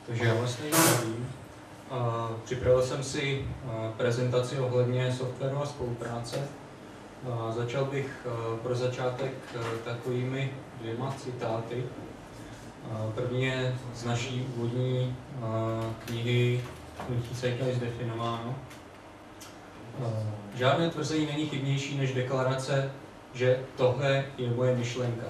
Takže já vás tady zdravím. Připravil jsem si prezentaci ohledně softwaru a spolupráce. Začal bych pro začátek takovými 2 citáty. První je z naší úvodní knihy Hnutí Zeitgeist definováno. Žádné tvrzení není chybnější než deklarace, že tohle je moje myšlenka.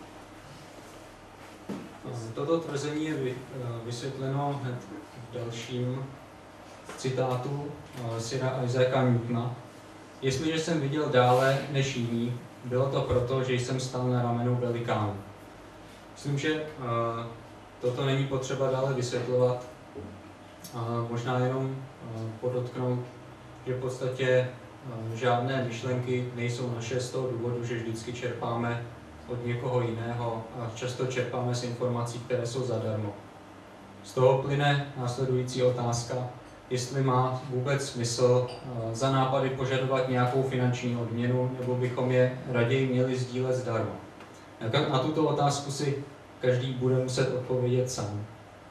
Toto tvrzení je vysvětleno hned v dalším citátu Sira Isaaca Newtona. Jestliže jsem viděl dále než jiný, bylo to proto, že jsem stál na ramenu velikánu. Myslím, že toto není potřeba dále vysvětlovat. Možná jenom podotknout, že v podstatě žádné myšlenky nejsou naše z toho důvodu, že vždycky čerpáme od někoho jiného a často čerpáme z informací, které jsou zadarmo. Z toho plyne následující otázka, jestli má vůbec smysl za nápady požadovat nějakou finanční odměnu, nebo bychom je raději měli sdílet zdarma. Na tuto otázku si každý bude muset odpovědět sám.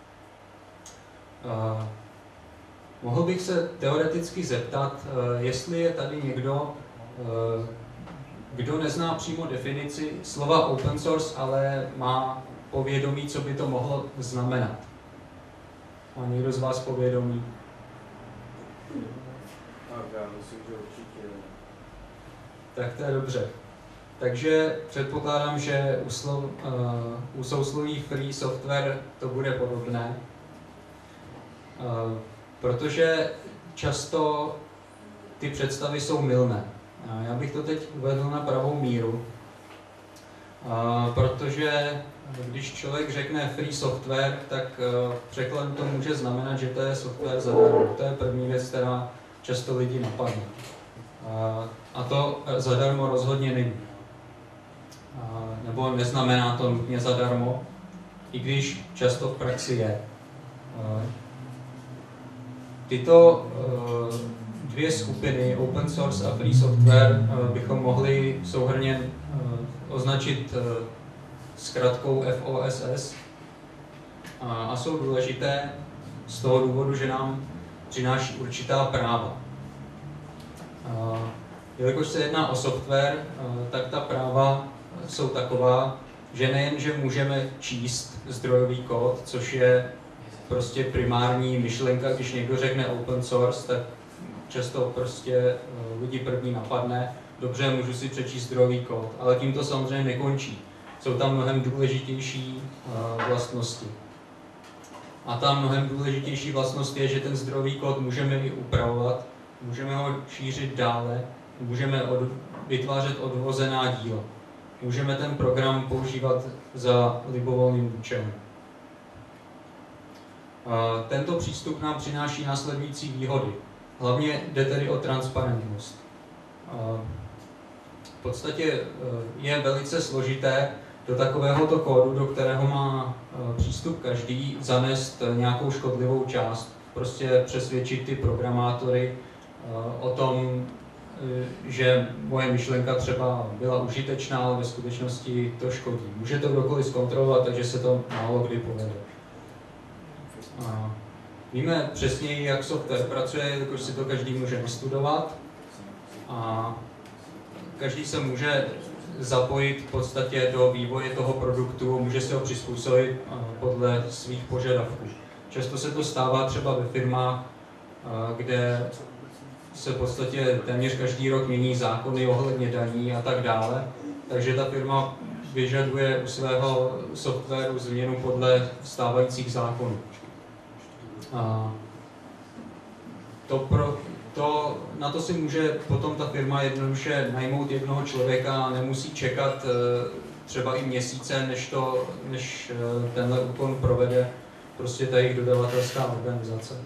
Mohl bych se teoreticky zeptat, jestli je tady někdo, kdo nezná přímo definici slova open source, ale má povědomí, co by to mohlo znamenat. Má někdo z vás povědomí? Tak, já myslím, že určitě. Tak to je dobře. Takže předpokládám, že u sousloví free software to bude podobné, protože často ty představy jsou mylné. Já bych to teď uvedl na pravou míru, protože když člověk řekne free software, tak překladem to může znamenat, že to je software zadarmo. To je první věc, která často lidi napadne. A to zadarmo rozhodně není. Nebo neznamená to nutně zadarmo, i když často v praxi je. Tyto dvě skupiny, open source a free software, bychom mohli souhrnně označit zkratkou FOSS a jsou důležité z toho důvodu, že nám přináší určitá práva. Jelikož se jedná o software, tak ta práva jsou taková, že nejenže můžeme číst zdrojový kód, což je prostě primární myšlenka, když někdo řekne open source, tak často prostě lidi první napadne, dobře, můžu si přečíst zdrojový kód, ale tím to samozřejmě nekončí. Jsou tam mnohem důležitější vlastnosti. A ta mnohem důležitější vlastnost je, že ten zdrojový kód můžeme i upravovat, můžeme ho šířit dále, můžeme vytvářet odvozená díla. Můžeme ten program používat za libovolným účelem. Tento přístup nám přináší následující výhody. Hlavně jde tedy o transparentnost. V podstatě je velice složité do takovéhoto kódu, do kterého má přístup každý, zanést nějakou škodlivou část. Prostě přesvědčit ty programátory o tom, že moje myšlenka třeba byla užitečná, ale ve skutečnosti to škodí. Může to kdokoliv zkontrolovat, takže se to málo kdy povede. Víme přesněji, jak software pracuje, jelikož si to každý může vystudovat a každý se může zapojit v podstatě do vývoje toho produktu, může se ho přizpůsobit podle svých požadavků. Často se to stává třeba ve firmách, kde se v podstatě téměř každý rok mění zákony ohledně daní a tak dále, takže ta firma vyžaduje u svého softwaru změnu podle stávajících zákonů. Na to si může potom ta firma jednoduše najmout jednoho člověka a nemusí čekat třeba i měsíce, než tenhle úkon provede prostě ta jejich dodavatelská organizace.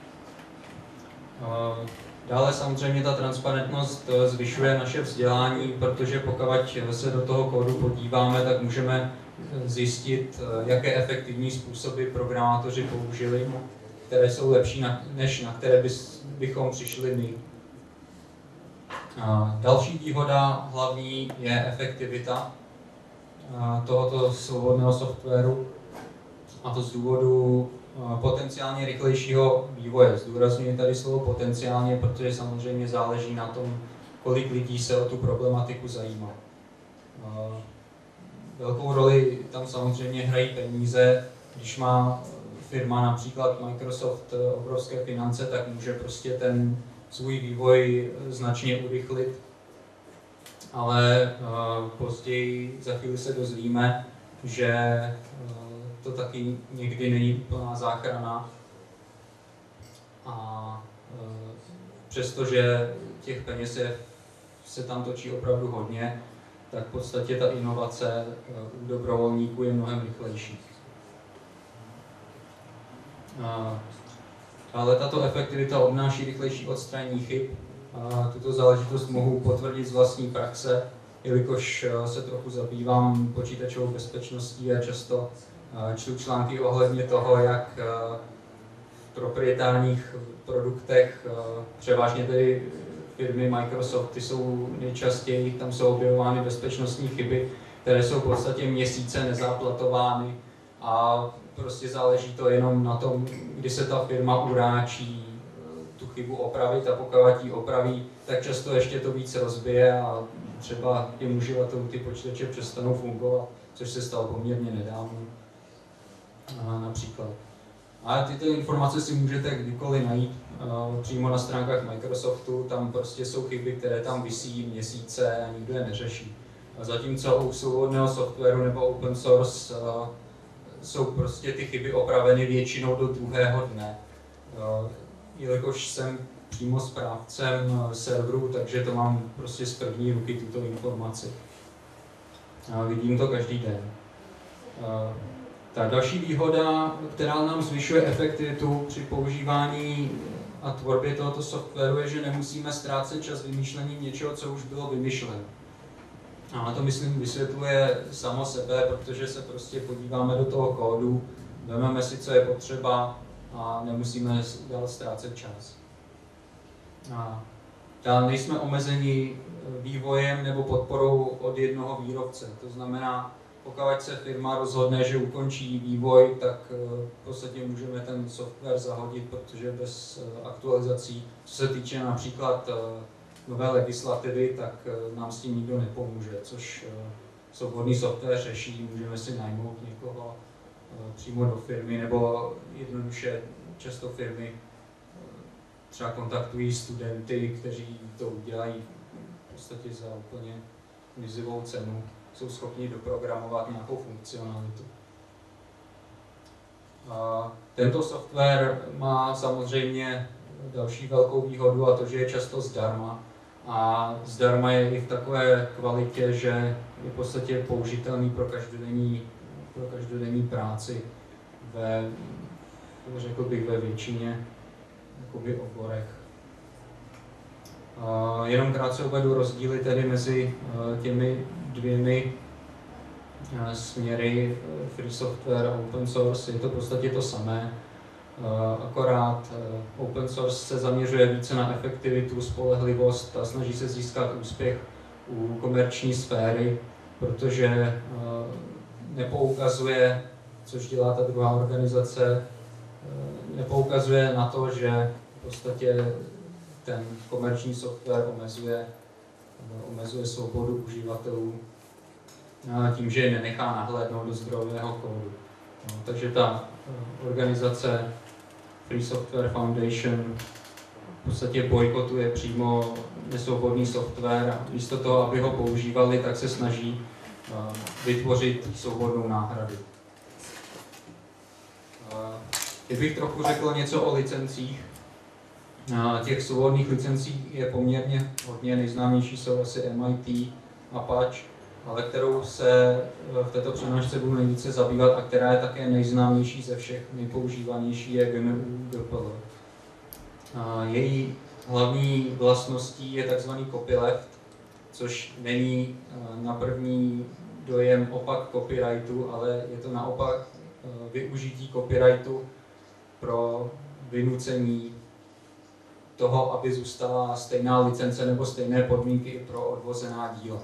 Dále samozřejmě ta transparentnost zvyšuje naše vzdělání, protože pokud se do toho kódu podíváme, tak můžeme zjistit, jaké efektivní způsoby programátoři použili, které jsou lepší, než na které bychom přišli my. Další výhoda hlavní je efektivita tohoto svobodného softwaru, a to z důvodu potenciálně rychlejšího vývoje. Zdůrazňuji tady slovo potenciálně, protože samozřejmě záleží na tom, kolik lidí se o tu problematiku zajímá. Velkou roli tam samozřejmě hrají peníze. Když má firma, například Microsoft, obrovské finance, tak může prostě ten svůj vývoj značně urychlit. Ale později za chvíli se dozvíme, že to taky někdy není plná záchrana. A přestože těch peněz se tam točí opravdu hodně, tak v podstatě ta inovace u dobrovolníků je mnohem rychlejší. Ale tato efektivita obnáší rychlejší odstranění chyb. Tuto záležitost mohu potvrdit z vlastní praxe, jelikož se trochu zabývám počítačovou bezpečností a často čtu články ohledně toho, jak v proprietárních produktech, převážně tedy firmy Microsoft, ty jsou nejčastěji, tam jsou objevovány bezpečnostní chyby, které jsou v podstatě měsíce nezaplatovány a prostě záleží to jenom na tom, kdy se ta firma uráčí tu chybu opravit, a pokud ji opraví, tak často ještě to víc rozbije a třeba těm uživatelům ty počítače přestanou fungovat, což se stalo poměrně nedávno například. Ale tyto informace si můžete kdykoliv najít přímo na stránkách Microsoftu, tam prostě jsou chyby, které tam visí měsíce a nikdo je neřeší. A zatímco u svobodného softwaru nebo open source jsou prostě ty chyby opraveny většinou do druhého dne. Jelikož jsem přímo správcem serveru, takže to mám prostě z první ruky tuto informaci. Vidím to každý den. Ta další výhoda, která nám zvyšuje efektivitu při používání a tvorbě tohoto softwaru, je, že nemusíme ztrácet čas vymýšlením něčeho, co už bylo vymyšleno. A to, myslím, vysvětluje samo sebe, protože se prostě podíváme do toho kódu, vezmeme si, co je potřeba a nemusíme dál ztrácet čas. Dále nejsme omezeni vývojem nebo podporou od jednoho výrobce. To znamená, pokud se firma rozhodne, že ukončí vývoj, tak v podstatě můžeme ten software zahodit, protože bez aktualizací, co se týče například nové legislativy, tak nám s tím nikdo nepomůže, což svobodný software řeší. Můžeme si najmout někoho přímo do firmy, nebo jednoduše často firmy třeba kontaktují studenty, kteří to udělají v podstatě za úplně mizivou cenu. Jsou schopni doprogramovat nějakou funkcionalitu. Tento software má samozřejmě další velkou výhodu, a to, že je často zdarma. A zdarma je i v takové kvalitě, že je v podstatě použitelný pro každodenní práci řekl bych, ve většině oborech. Jenom krátce uvedu rozdíly tedy mezi těmi dvěmi směry free software a open source. Je to v podstatě to samé, akorát open source se zaměřuje více na efektivitu, spolehlivost a snaží se získat úspěch u komerční sféry, protože nepoukazuje, což dělá ta druhá organizace, nepoukazuje na to, že v podstatě ten komerční software omezuje svobodu uživatelů tím, že je nenechá nahlédnout do zdrojového kódu. Takže ta organizace Free Software Foundation v podstatě bojkotuje přímo nesvobodný software a místo toho, aby ho používali, tak se snaží vytvořit svobodnou náhradu. Kdybych trochu řekl něco o licencích, těch svobodných licencí je poměrně hodně, nejznámější jsou asi MIT, Apache, ale kterou se v této přednášce budu nejvíce zabývat a která je také nejznámější ze všech, nejpoužívanější je GNU GPL. Její hlavní vlastností je tzv. Copyleft, což není na první dojem opak copyrightu, ale je to naopak využití copyrightu pro vynucení toho, aby zůstala stejná licence nebo stejné podmínky i pro odvozená díla.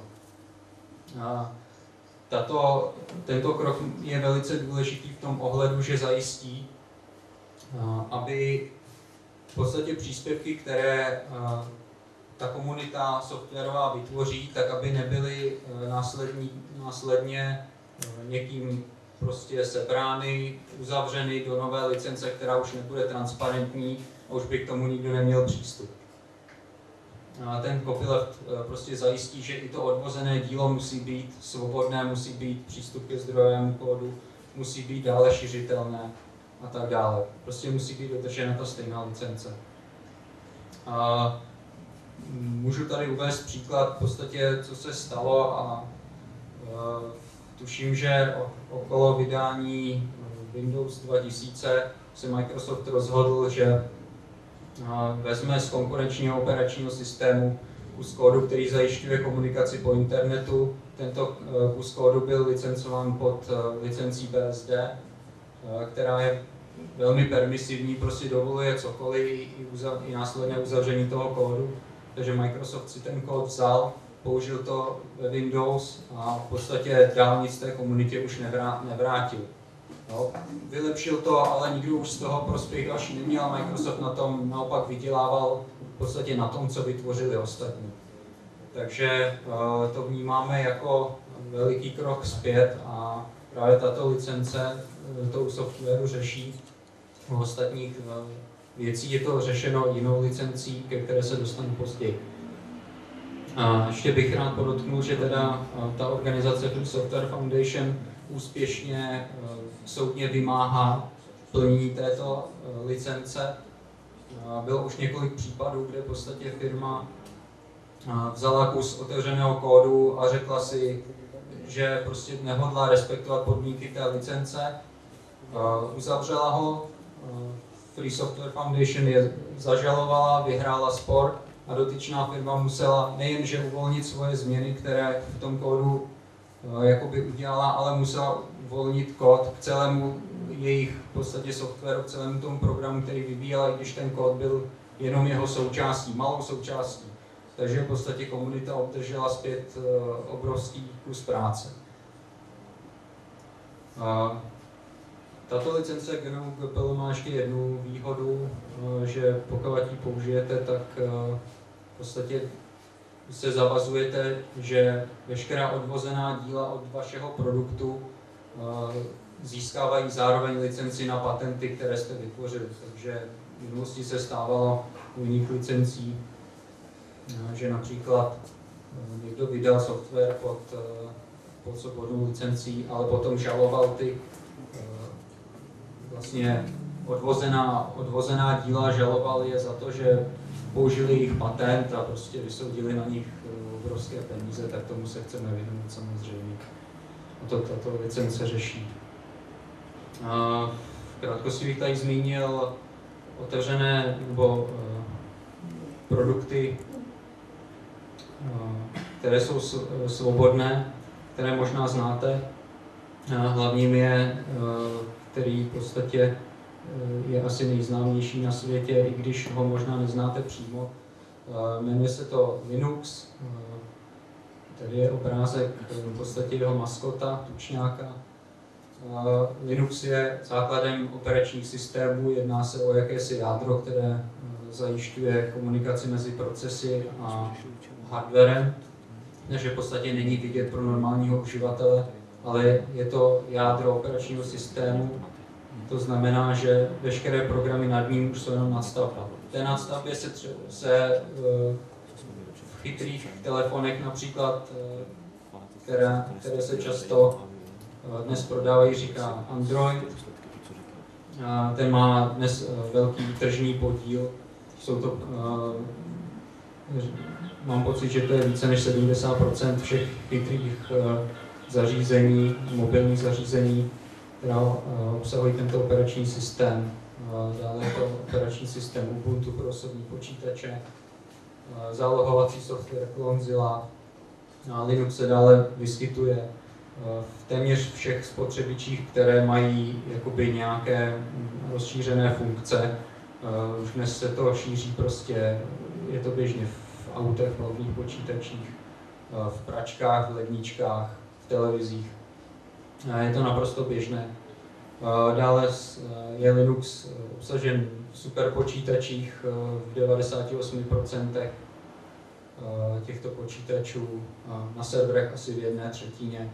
Tento krok je velice důležitý v tom ohledu, že zajistí, aby v podstatě příspěvky, které ta komunita softwarová vytvoří, tak aby nebyly následně někým prostě sebrány, uzavřeny do nové licence, která už nebude transparentní a už by k tomu nikdo neměl přístup. Ten copyleft prostě zajistí, že i to odvozené dílo musí být svobodné, musí být přístup ke zdrojovému kódu, musí být dále šiřitelné a tak dále. Prostě musí být dodržena ta stejná licence. Můžu tady uvést příklad v podstatě, co se stalo a tuším, že okolo vydání Windows 2000 se Microsoft rozhodl, že vezme z konkurenčního operačního systému kus kódu, který zajišťuje komunikaci po internetu. Tento kus kódu byl licencován pod licencí BSD, která je velmi permisivní, prostě dovoluje cokoliv i následné uzavření toho kódu. Takže Microsoft si ten kód vzal, použil to ve Windows a v podstatě dál nic té komunitě už nevrátil. No, vylepšil to, ale nikdo už z toho prospěch další neměl. Microsoft na tom naopak vydělával v podstatě na tom, co vytvořili ostatní. Takže to vnímáme jako veliký krok zpět a právě tato licence tou softwaru řeší. U ostatních věcí je to řešeno jinou licencí, ke které se dostanu později. A ještě bych rád podotknul, že teda ta organizace Free Software Foundation úspěšně soudně vymáhá plnění této licence. Bylo už několik případů, kde v podstatě firma vzala kus otevřeného kódu a řekla si, že prostě nehodlá respektovat podmínky té licence. Uzavřela ho, Free Software Foundation je zažalovala, vyhrála spor a dotyčná firma musela nejenže uvolnit svoje změny, které v tom kódu jakoby udělala, ale musela uvolnit kód k celému jejich v podstatě softwaru, k celému tomu programu, který vyvíjela, i když ten kód byl jenom jeho součástí, malou součástí. Takže v podstatě komunita obdržela zpět obrovský kus práce. Tato licence GNU GPL má ještě jednu výhodu, že pokud ji použijete, tak v podstatě se zavazujete, že veškerá odvozená díla od vašeho produktu získávají zároveň licenci na patenty, které jste vytvořili. Takže v minulosti se stávalo u jiných licencí, že například někdo vydal software pod svobodnou licencí, ale potom žaloval ty vlastně odvozená díla, žaloval je za to, že použili jejich patent a prostě vysoudili na nich obrovské peníze, tak tomu se chceme vyhnout samozřejmě. A tato licence řeší. V krátkosti bych tady zmínil otevřené nebo produkty, které jsou svobodné, které možná znáte. Hlavním je, který v podstatě je asi nejznámější na světě, i když ho možná neznáte přímo. Jmenuje se to Linux. Tady je obrázek v podstatě jeho maskota, tučňáka. Linux je základem operačních systémů, jedná se o jakési jádro, které zajišťuje komunikaci mezi procesy a hardwarem, takže v podstatě není vidět pro normálního uživatele, ale je to jádro operačního systému. To znamená, že veškeré programy nad ním už jsou jenom nadstavba. V té nadstavbě se v chytrých telefonech například, které se často dnes prodávají, říká Android. Ten má dnes velký tržní podíl. Jsou to, mám pocit, že to je více než 70% všech chytrých zařízení, mobilních zařízení, která obsahují tento operační systém. Dále je to operační systém Ubuntu pro osobní počítače, zálohovací software Clonezilla. Linux se dále vyskytuje v téměř všech spotřebičích, které mají jakoby nějaké rozšířené funkce. Už dnes se to šíří prostě, je to běžně v autech, v hlavních počítačích, v pračkách, v ledničkách, v televizích. Je to naprosto běžné. Dále je Linux obsažen v superpočítačích v 98% těchto počítačů, na serverech asi v 1/3.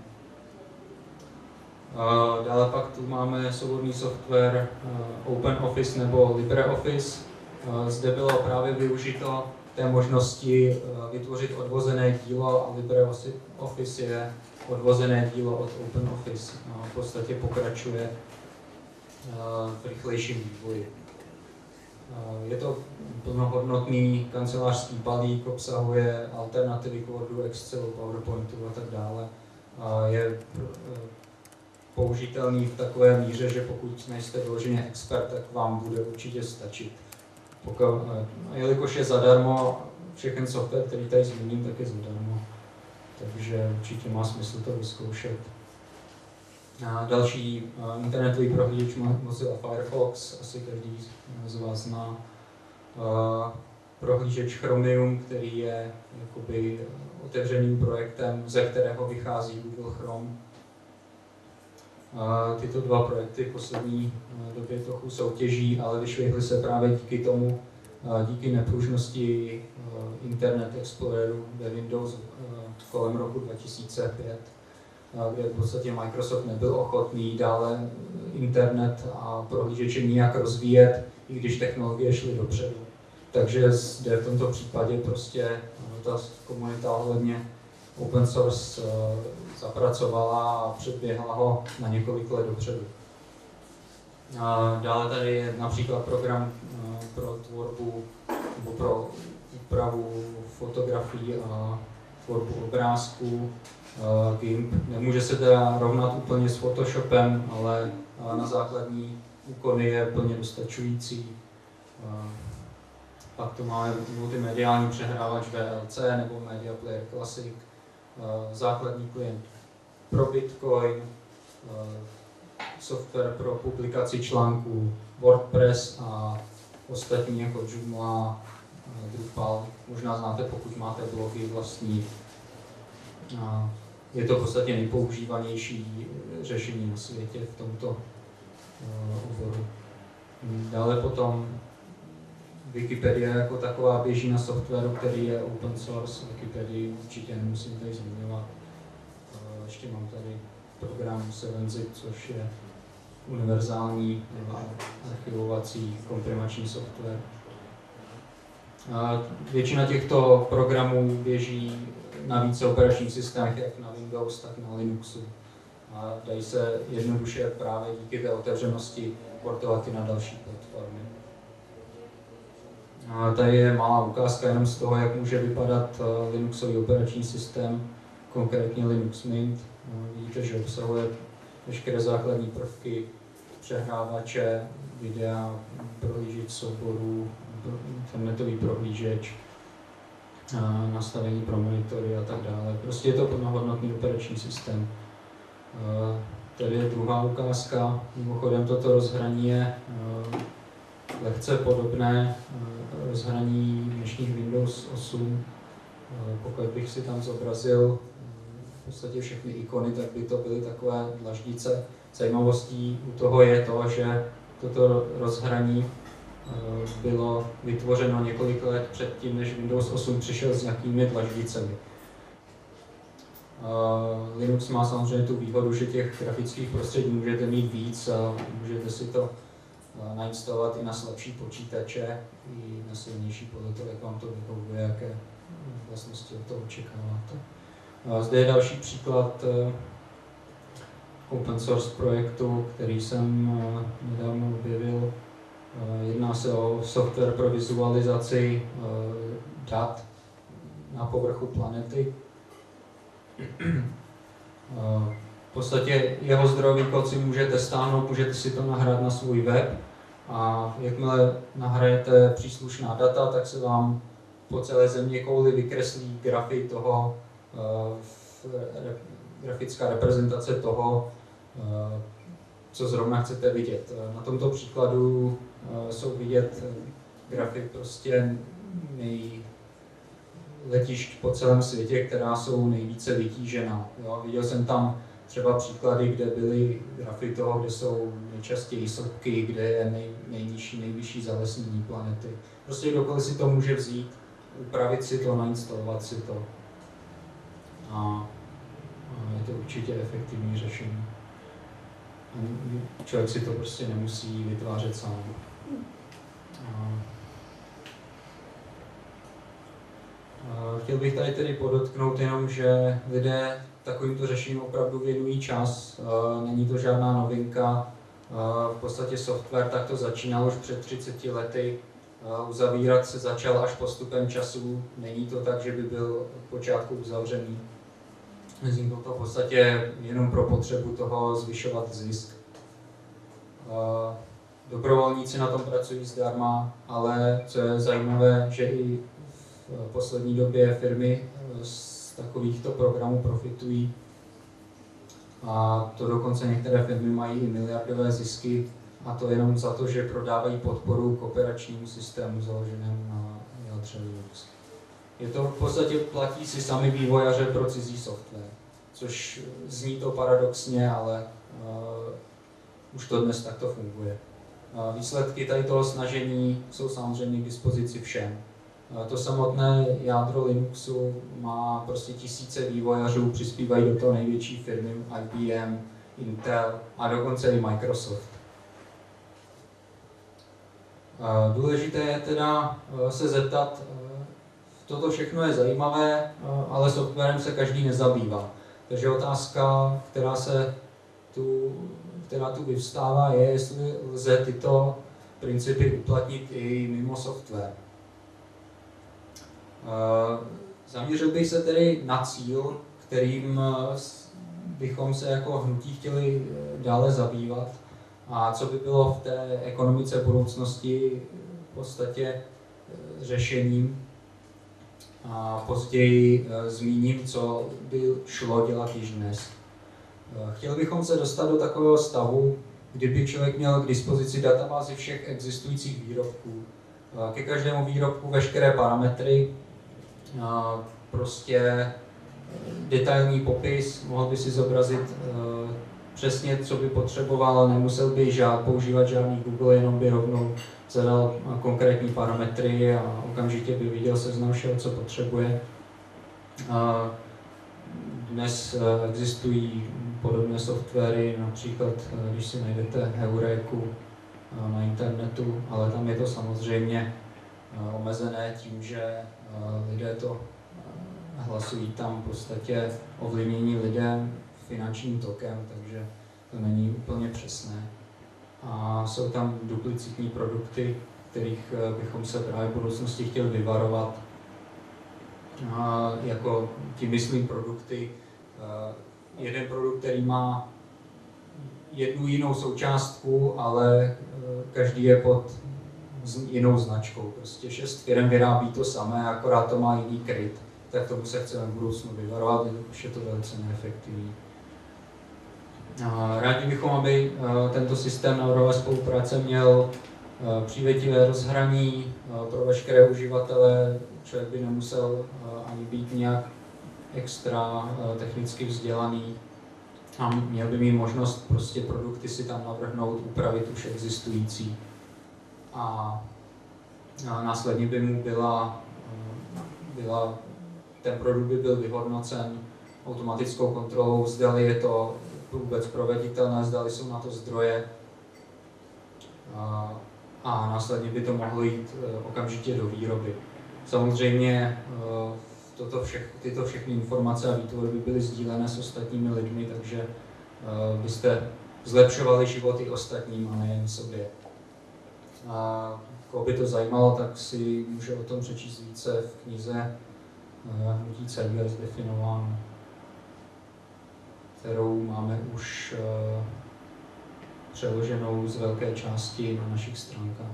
Dále pak tu máme svobodný software OpenOffice nebo LibreOffice. Zde bylo právě využito té možnosti vytvořit odvozené dílo a LibreOffice je odvozené dílo od OpenOffice. V podstatě pokračuje v rychlejším vývoji. Je to plnohodnotný kancelářský balík, obsahuje alternativy k Wordu, Excelu, PowerPointu a tak dále. Je použitelný v takové míře, že pokud nejste vyloženě expert, tak vám bude určitě stačit. Jelikož je zadarmo, všechen software, který tady zmíním, tak je zadarmo. Takže určitě má smysl to vyzkoušet. Další internetový prohlížeč Mozilla Firefox, asi každý z vás zná. Prohlížeč Chromium, který je jakoby otevřeným projektem, ze kterého vychází Google Chrome. Tyto dva projekty v poslední době trochu soutěží, ale vyšvihly se právě díky tomu, díky nepružnosti Internet Exploreru ve Windows kolem roku 2005, kde v podstatě Microsoft nebyl ochotný dále internet a prohlížeče nijak rozvíjet, i když technologie šly dopředu. Takže zde v tomto případě prostě ta komunita ohledně open source zapracovala a předběhla ho na několik let dopředu. Dále tady je například program pro tvorbu nebo pro úpravu fotografií a tvorbu obrázků, GIMP. Nemůže se teda rovnat úplně s Photoshopem, ale na základní úkony je plně dostačující. Pak tu máme multimediální přehrávač VLC nebo Media Player Classic, základní klient pro Bitcoin, software pro publikaci článků WordPress a ostatní jako Joomla, Drupal. Možná znáte, pokud máte blogy vlastní. Je to v podstatě nejpoužívanější řešení na světě v tomto oboru. Dále potom Wikipedia jako taková běží na softwaru, který je open source. Wikipedii určitě nemusím tady zmiňovat. Ještě mám tady program 7zip, což je univerzální archivovací komprimační software. Většina těchto programů běží na více operačních systémech, jak na Windows, tak na Linuxu. A dají se jednoduše právě díky té otevřenosti portovat i na další platformy. A tady je malá ukázka jenom z toho, jak může vypadat Linuxový operační systém, konkrétně Linux Mint. Vidíte, že obsahuje veškeré základní prvky, přehrávače, videa, prohlížeč souborů, internetový prohlížeč, nastavení pro monitory a tak dále. Prostě je to plnohodnotný operační systém. Tady je druhá ukázka. Mimochodem toto rozhraní je lehce podobné rozhraní dnešních Windows 8. Pokud bych si tam zobrazil v podstatě všechny ikony, tak by to byly takové dlaždice. Zajímavostí u toho je to, že toto rozhraní bylo vytvořeno několik let předtím, než Windows 8 přišel s nějakými dlaždicemi. Linux má samozřejmě tu výhodu, že těch grafických prostředí můžete mít víc a můžete si to nainstalovat i na slabší počítače, i na silnější podle toho, jak vám to vyhovuje, jaké vlastnosti od toho očekáváte. Zde je další příklad open source projektu, který jsem nedávno objevil. Jedná se o software pro vizualizaci dat na povrchu planety. V podstatě jeho zdrojový kód si můžete stáhnout, můžete si to nahrát na svůj web a jakmile nahrajete příslušná data, tak se vám po celé zeměkouli vykreslí grafy toho, grafická reprezentace toho, co zrovna chcete vidět. Na tomto příkladu jsou vidět grafy prostě letišť po celém světě, která jsou nejvíce vytížená. Jo? Viděl jsem tam třeba příklady, kde byly grafy toho, kde jsou nejčastěji sopky, kde je nejvyšší zalesnění planety. Prostě kdokoliv si to může vzít, upravit si to, nainstalovat si to. A je to určitě efektivní řešení. Člověk si to prostě nemusí vytvářet sám. Chtěl bych tady tedy podotknout jenom, že lidé takovýmto řešením opravdu věnují čas. Není to žádná novinka. V podstatě software takto začínal už před 30 lety. Uzavírat se začal až postupem času. Není to tak, že by byl od počátku uzavřený. Vzniklo to v podstatě jenom pro potřebu toho zvyšovat zisk. Dobrovolníci na tom pracují zdarma, ale co je zajímavé, že i v poslední době firmy z takovýchto programů profitují. A to dokonce některé firmy mají i miliardové zisky, a to jenom za to, že prodávají podporu kooperačnímu systému založenému na jádře Linux. Je to v podstatě platí si sami vývojáře pro cizí software, což zní to paradoxně, ale už to dnes takto funguje. Výsledky tady toho snažení jsou samozřejmě k dispozici všem. To samotné jádro Linuxu má prostě tisíce vývojářů, přispívají do toho největší firmy, IBM, Intel a dokonce i Microsoft. Důležité je teda se zeptat, toto všechno je zajímavé, ale softwarem se každý nezabývá. Takže otázka, která tu vyvstává, je, jestli lze tyto principy uplatnit i mimo software. Zaměřil bych se tedy na cíl, kterým bychom se jako hnutí chtěli dále zabývat, a co by bylo v té ekonomice budoucnosti v podstatě řešením. A později zmíním, co by šlo dělat již dnes. Chtěli bychom se dostat do takového stavu, kdyby člověk měl k dispozici databázi všech existujících výrobků. Ke každému výrobku veškeré parametry, prostě detailní popis, mohl by si zobrazit přesně, co by potřeboval, nemusel by používat žádný Google, jenom by rovnou zadal konkrétní parametry a okamžitě by viděl seznam všeho, co potřebuje. Dnes existují podobné softwary, například když si najdete Heuréku na internetu, ale tam je to samozřejmě omezené tím, že lidé to hlasují tam v podstatě ovlivnění lidem finančním tokem, takže to není úplně přesné. A jsou tam duplicitní produkty, kterých bychom se právě v budoucnosti chtěli vyvarovat. Jako tím myslím produkty, jeden produkt, který má jednu jinou součástku, ale každý je pod jinou značkou. Prostě 6 firm vyrábí to samé, akorát to má jiný kryt. Tak tomu se chceme v budoucnu vyvarovat, už je to velice neefektivní. Rádi bychom, aby tento systém návrhové spolupráce měl přívětivé rozhraní pro veškeré uživatele. Člověk by nemusel ani být nějak extra technicky vzdělaný a měl by mít možnost prostě produkty si tam navrhnout, upravit už existující. A následně by mu ten produkt by byl vyhodnocen automatickou kontrolou, zdali je to vůbec proveditelné, zdali jsou na to zdroje, a následně by to mohlo jít okamžitě do výroby. Samozřejmě tyto všechny informace a výtvory by byly sdílené s ostatními lidmi, takže byste zlepšovali životy ostatním a nejen sobě. Koho by to zajímalo, tak si může o tom přečíst více v knize Hnutí Cerberus definováno, kterou máme už přeloženou z velké části na našich stránkách.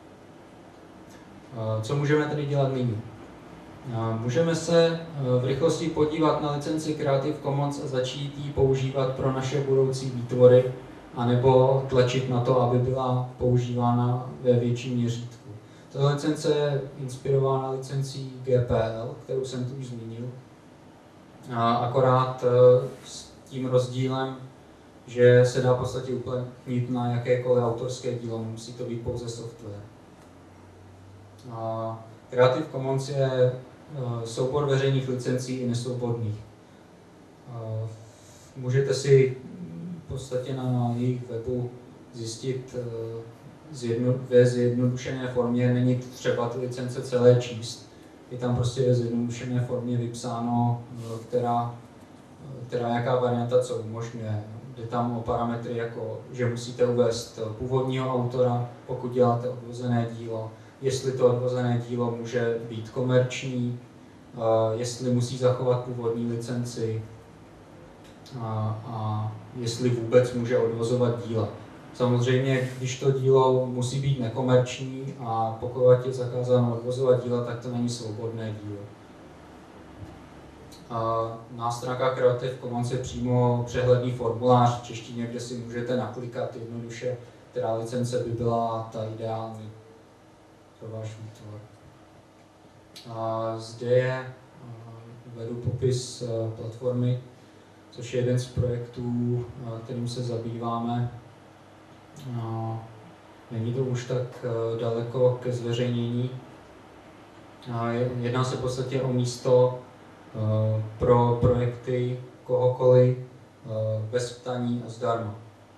Co můžeme tedy dělat nyní? Můžeme se v rychlosti podívat na licenci Creative Commons a začít ji používat pro naše budoucí výtvory, anebo tlačit na to, aby byla používána ve větším měřítku. Tato licence je inspirována licencí GPL, kterou jsem tu už zmínil. Akorát tím rozdílem, že se dá v podstatě uplatnit na jakékoliv autorské dílo, musí to být pouze software. Creative Commons je soubor veřejných licencí i nesvobodných. Můžete si v podstatě na jejich webu zjistit ve zjednodušené formě, není třeba ty licence celé číst. Je tam prostě ve zjednodušené formě vypsáno, která jaká varianta co umožňuje. Jde tam o parametry, jako že musíte uvést původního autora, pokud děláte odvozené dílo, jestli to odvozené dílo může být komerční, jestli musí zachovat původní licenci a jestli vůbec může odvozovat díla. Samozřejmě, když to dílo musí být nekomerční a pokud je zakázáno odvozovat díla, tak to není svobodné dílo. Na stránkách Creative Commons je přímo přehledný formulář v češtině, kde si můžete naklikat jednoduše, která licence by byla ta ideální pro váš výtvor. Zde je uvedu popis platformy, což je jeden z projektů, kterým se zabýváme. Není to už tak daleko ke zveřejnění. Jedná se v podstatě o místo pro projekty kohokoliv bez ptaní a zdarma.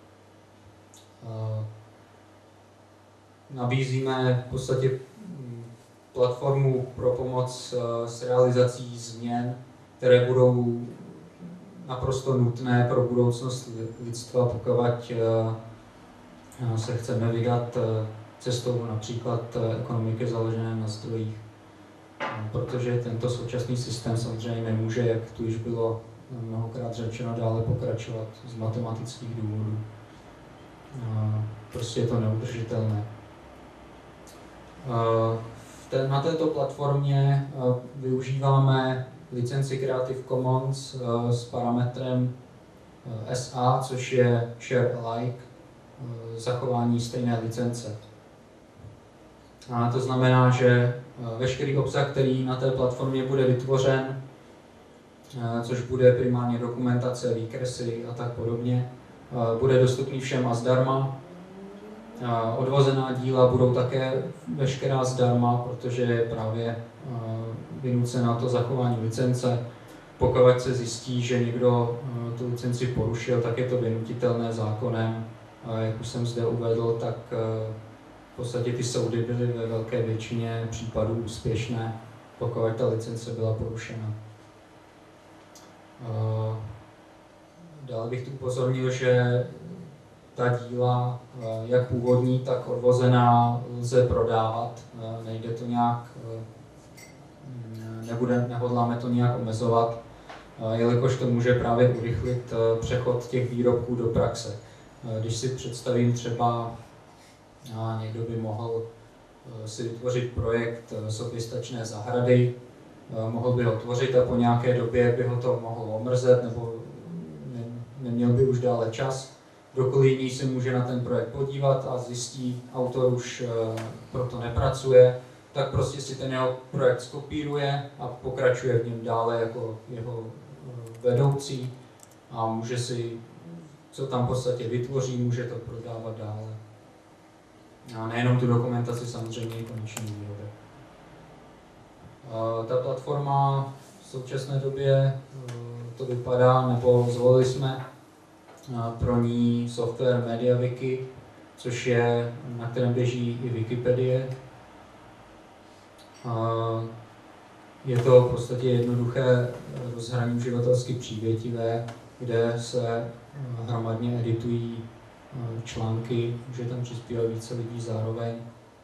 Nabízíme v podstatě platformu pro pomoc s realizací změn, které budou naprosto nutné pro budoucnost lidstva, pokud se chceme vydat cestou například ekonomiky založené na zdrojích. Protože tento současný systém samozřejmě nemůže, jak tu již bylo mnohokrát řečeno, dále pokračovat z matematických důvodů. Prostě je to neudržitelné. Na této platformě využíváme licenci Creative Commons s parametrem SA, což je Share Alike, zachování stejné licence. A to znamená, že veškerý obsah, který na té platformě bude vytvořen, což bude primárně dokumentace, výkresy a tak podobně, bude dostupný všem a zdarma. Odvozená díla budou také veškerá zdarma, protože je právě vynucena to zachování licence. Pokud se zjistí, že někdo tu licenci porušil, tak je to vynutitelné zákonem. Jak už jsem zde uvedl, tak v podstatě ty soudy byly ve velké většině případů úspěšné, pokud ta licence byla porušena. Dále bych tu upozornil, že ta díla, jak původní, tak odvozená, lze prodávat. Nejde to nějak, nehodláme to nějak omezovat, jelikož to může právě urychlit přechod těch výrobků do praxe. Když si představím třeba, někdo by mohl si vytvořit projekt soběstačné zahrady, mohl by ho tvořit a po nějaké době by ho to mohlo omrzet nebo neměl by už dále čas. Kdokoliv jiný se může na ten projekt podívat a zjistí, autor už proto nepracuje, tak prostě si ten jeho projekt skopíruje a pokračuje v něm dále jako jeho vedoucí a může si, co tam v podstatě vytvoří, může to prodávat dále. A nejenom tu dokumentaci, samozřejmě i konečný výrobek. Ta platforma v současné době to vypadá, nebo zvolili jsme pro ní software MediaWiki, což je, na kterém běží i Wikipedie. Je to v podstatě jednoduché rozhraní uživatelsky přívětivé, kde se hromadně editují články, že tam přispívá více lidí zároveň.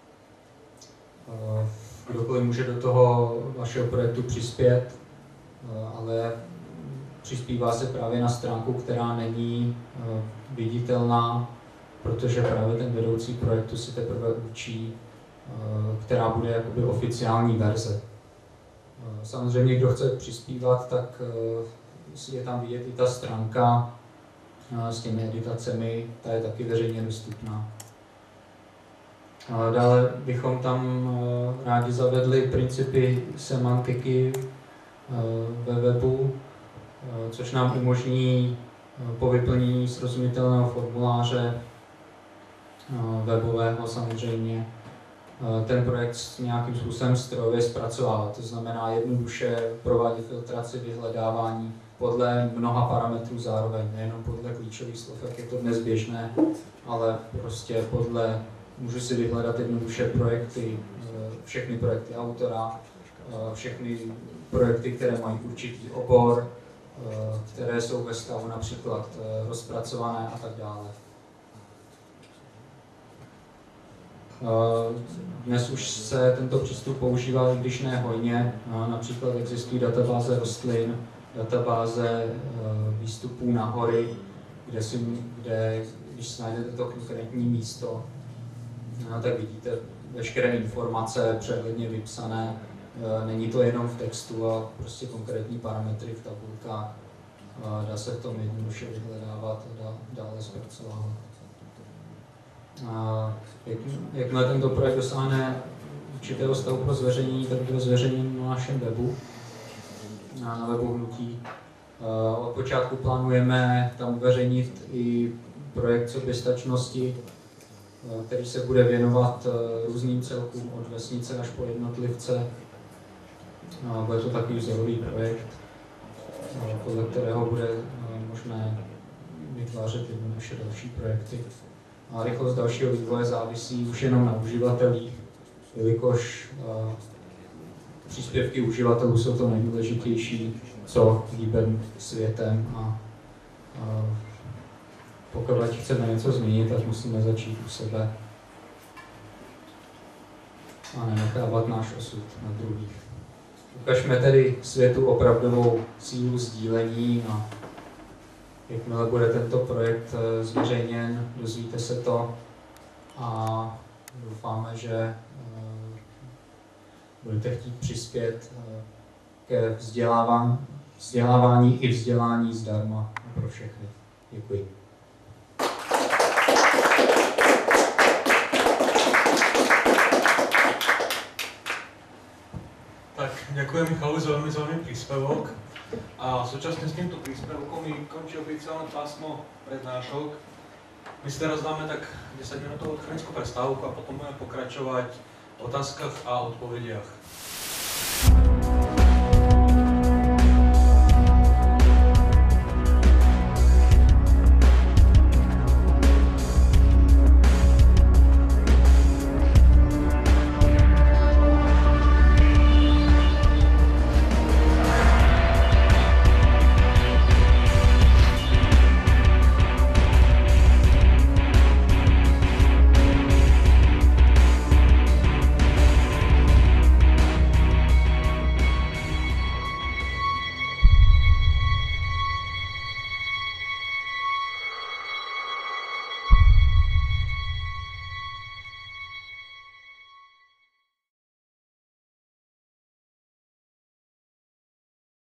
Kdokoliv může do toho vašeho projektu přispět, ale přispívá se právě na stránku, která není viditelná, protože právě ten vedoucí projektu si teprve učí, která bude jakoby oficiální verze. Samozřejmě, kdo chce přispívat, tak je tam vidět i ta stránka s těmi editacemi, ta je taky veřejně dostupná. Dále bychom tam rádi zavedli principy semantiky ve webu, což nám umožní Po vyplnění srozumitelného formuláře webového samozřejmě ten projekt nějakým způsobem strojově zpracovává. To znamená jednoduše provádět filtraci, vyhledávání podle mnoha parametrů zároveň, nejenom podle klíčových slov, jak je to dnes běžné, ale prostě můžu si vyhledat jednoduše projekty, všechny projekty autora, všechny projekty, které mají určitý obor, které jsou ve stavu například rozpracované a tak dále. Dnes už se tento přístup používá, i když ne hojně. Například existují databáze rostlin, databáze výstupů na hory, kde když najdete to konkrétní místo, tak vidíte veškeré informace přehledně vypsané. Není to jenom v textu, ale prostě konkrétní parametry v tabulkách. Dá se v tom jednoduše vyhledávat a dále zpracovávat. Jakmile tento projekt dosáhne určitého stavu pro zveřejnění, tak bude zveřejněn na našem webu, na webu hnutí. Od počátku plánujeme tam uveřejnit i projekt soběstačnosti, který se bude věnovat různým celkům od vesnice až po jednotlivce. Bude to takový vzorový projekt, podle kterého bude možné vytvářet jednoduše další projekty. A rychlost dalšího vývoje závisí už jenom na uživatelích, jelikož příspěvky uživatelů jsou to nejdůležitější, co hýbe světem a pokud chceme něco změnit, tak musíme začít u sebe a nenechávat náš osud na druhých. Ukažme tedy světu opravdovou sílu sdílení a jakmile bude tento projekt zveřejněn, dozvíte se to a doufáme, že budete chtít přispět ke vzdělávání i vzdělání zdarma pro všechny. Děkuji. Tak, ďakujem Michalu za veľmi zaujímavý príspevok. A súčasne s týmto príspevkom mi končí oficiálne pásmo prednášok. My si teraz dáme tak 10 minútovú chvíľku prestávku a potom budeme pokračovať v otázkach a odpovediach.